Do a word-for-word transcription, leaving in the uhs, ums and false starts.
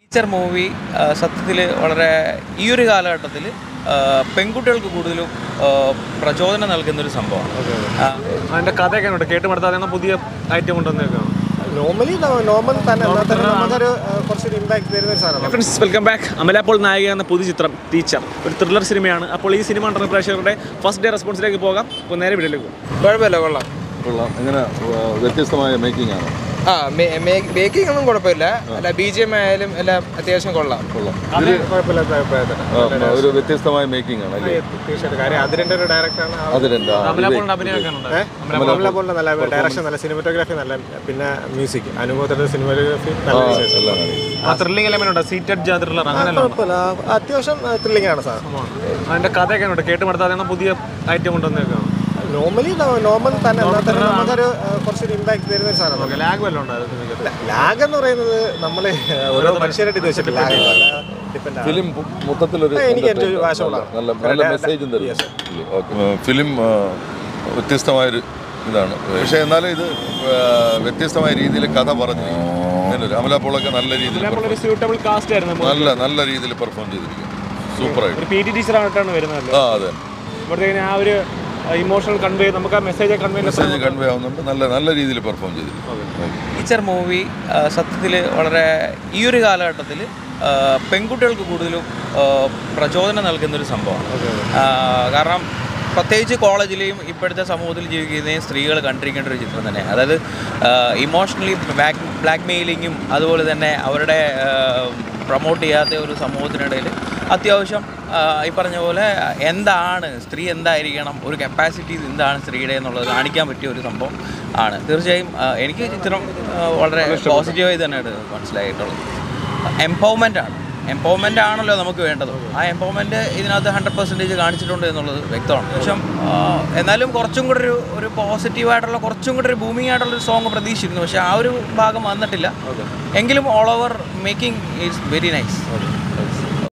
Teacher movie സത്യത്തിൽ വളരെ ഈ ഒരു കാലഘട്ടത്തിൽ പെൺകുട്ടികൾക്ക് കൂടുതലും പ്രചോദനം നൽകുന്നൊരു സംഭവമാണ്. അതിൻ്റെ കഥയൊക്കെ ഉണ്ട് കേട്ടുമെടുത്താൽ പുതിയ ഐറ്റം കൊണ്ടുവന്നേക്കാം. നോർമലി നോർമൽ തന്നെ നമുക്കൊരു കുറച്ചൊരു ഇമ്പാക്ട് തരുന്ന ഒരു സാധനം. Friends, welcome back. Amala Paul നായിക എന്ന പുതിയ ചിത്രം ടീച്ചർ ഒരു ത്രില്ലർ സിനിമയാണ്. അപ്പോൾ ഈ സിനിമ കണ്ട പ്രേക്ഷകരുടെ ഫസ്റ്റ് ഡേ റെസ്പോൺസിലേക്ക് പോകാം. അപ്പോൾ നേരെ വീട്ടിലേക്ക് പോകും. കുഴപ്പമില്ല, കൊള്ളാം കൊള്ളാം. എങ്ങനെ വ്യത്യസ്തമായ മേക്കിംഗ് ആണ്? ആ മേക്കിംഗ് ഒന്നും കുഴപ്പമില്ല. അല്ല, ബി ജി എം ആയാലും എല്ലാം അത്യാവശ്യം കൊള്ളാം കൊള്ളാം ഒരു വ്യത്യസ്തമായ മേക്കിംഗ് ആണ് അല്ലേ? കാര്യം അതിന്റെ ഒരു ഡയറക്ടറാണ്. അമല നല്ല ഡയറക്ഷൻ, നല്ല സിനിമാറ്റോഗ്രാഫി, നല്ല പിന്നെ മ്യൂസിക്, അനുഭവത്തിന്റെ സിനിമാറ്റോഗ്രാഫി അത്യാവശ്യം ത്രില്ലിംഗ് ആണ് സാർ. അതിന്റെ കഥയൊക്കെ ഉണ്ട് കേട്ടുമെടുത്താൽ പുതിയ ഐറ്റം കൊണ്ടുവന്നേക്കാം. നോർമലി നോർമൽ തന്നെ നമുക്കൊരു കുറച്ചൊരു ഇമ്പാക്ട് തരുന്ന ഒരു സാധനം. ലാഗ് വല്ലതും ഉണ്ടായിരുന്നു? ലാഗ് എന്ന് പറയുന്നത് നമ്മൾ ഓരോ മനുഷ്യരായിട്ട് ഇത് വെച്ചിട്ട് ലാഗ് ഫിലിം മൊത്തത്തിലൊരു എനിക്ക് എൻ്റെ ഒരു വാശമുള്ള നല്ല മെസ്സേജും തരും. ഫിലിം വ്യത്യസ്തമായൊരു ഇതാണ്. പക്ഷേ എന്നാലും ഇത് വ്യത്യസ്തമായ രീതിയിൽ കഥ പറഞ്ഞു. അമല പോളൊക്കെ നല്ല രീതിയിൽ നല്ല നല്ല രീതിയിൽ പെർഫോം ചെയ്തിരിക്കുന്നു. സൂപ്പറായിട്ട്. ആ അതെ, ആ ഒരു ഇമോഷണൽ കൺവേ, നമുക്ക് ആ മെസ്സേജ് കൺവേ മെസ്സേജ് കൺവേ ആവുന്നുണ്ട്. നല്ല നല്ല രീതിയിൽ പെർഫോം ചെയ്തിരിക്കുന്നു. ടീച്ചർ മൂവി സത്യത്തിൽ വളരെ ഈ ഒരു കാലഘട്ടത്തിൽ പെൺകുട്ടികൾക്ക് കൂടുതലും പ്രചോദനം നൽകുന്നൊരു സംഭവമാണ്. കാരണം പ്രത്യേകിച്ച് കോളേജിലെയും ഇപ്പോഴത്തെ സമൂഹത്തിൽ ജീവിക്കുന്നതും സ്ത്രീകൾ കണ്ടിരിക്കേണ്ട ഒരു ചിത്രം തന്നെ. അതായത് ഇമോഷണലി ബ്ലാക്ക് ബ്ലാക്ക് മെയിലിങ്ങും അതുപോലെ തന്നെ അവരുടെ പ്രൊമോട്ട് ചെയ്യാത്ത ഒരു സമൂഹത്തിനിടയിൽ അത്യാവശ്യം ഈ പറഞ്ഞ പോലെ എന്താണ് സ്ത്രീ, എന്തായിരിക്കണം, ഒരു കപ്പാസിറ്റീസ് എന്താണ് സ്ത്രീയുടെ എന്നുള്ളത് കാണിക്കാൻ പറ്റിയ ഒരു സംഭവം ആണ്. തീർച്ചയായും എനിക്ക് ചിത്രം വളരെ പോസിറ്റീവായി തന്നെയാണ് മനസ്സിലായിട്ടുള്ളത്. എംപവർമെൻ്റ് ആണ് എംപവർമെൻ്റ് ആണല്ലോ നമുക്ക് വേണ്ടത്. ആ എംപവർമെൻറ്റ് ഇതിനകത്ത് ഹൺഡ്രഡ് പെർസെൻറ്റേജ് കാണിച്ചിട്ടുണ്ട് എന്നുള്ളത് വ്യക്തമാണ്. പക്ഷേ എന്നാലും കുറച്ചും കൂടെ ഒരു ഒരു പോസിറ്റീവായിട്ടുള്ള കുറച്ചും കൂടെ ഒരു ബൂമിങ് ആയിട്ടുള്ളൊരു സോങ് പ്രതീക്ഷിച്ചിരുന്നു. പക്ഷേ ആ ഒരു ഭാഗം വന്നിട്ടില്ല. എങ്കിലും all over making is very nice.